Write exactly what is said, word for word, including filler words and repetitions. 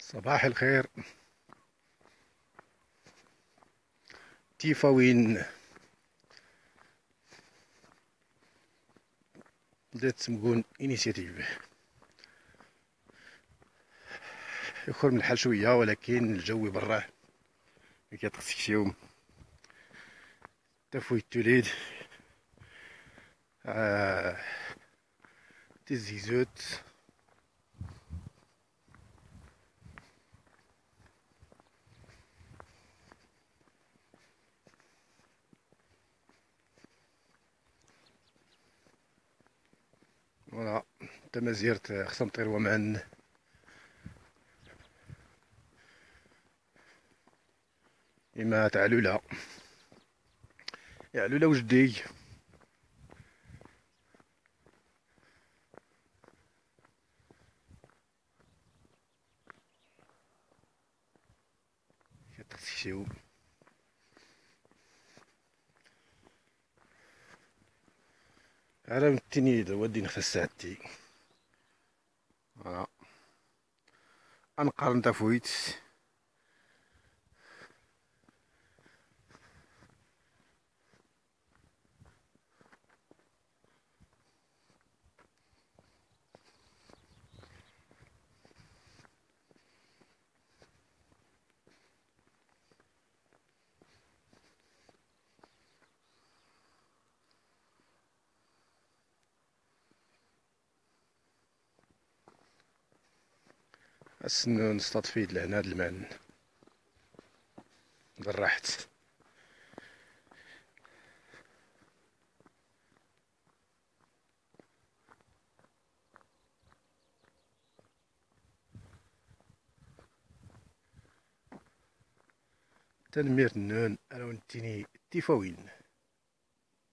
صباح الخير. تيفاوين بدات تمكون انيشيتيف. يخر من الحال شويه، ولكن الجو براه ملي كتغسكسيو تفويت توليد آه تزيزوت. فوالا تمازيرت خصهم طير ومعن إما تعلولة يعلولة وجدي. كتغسكسيو على التنيد ودي نخس ساعتي. فوالا انقرن تفويت السنو نصطاد فيه لهنا هاد المعن بالراحت. تنمير النون انا ونتيني تيفاوين.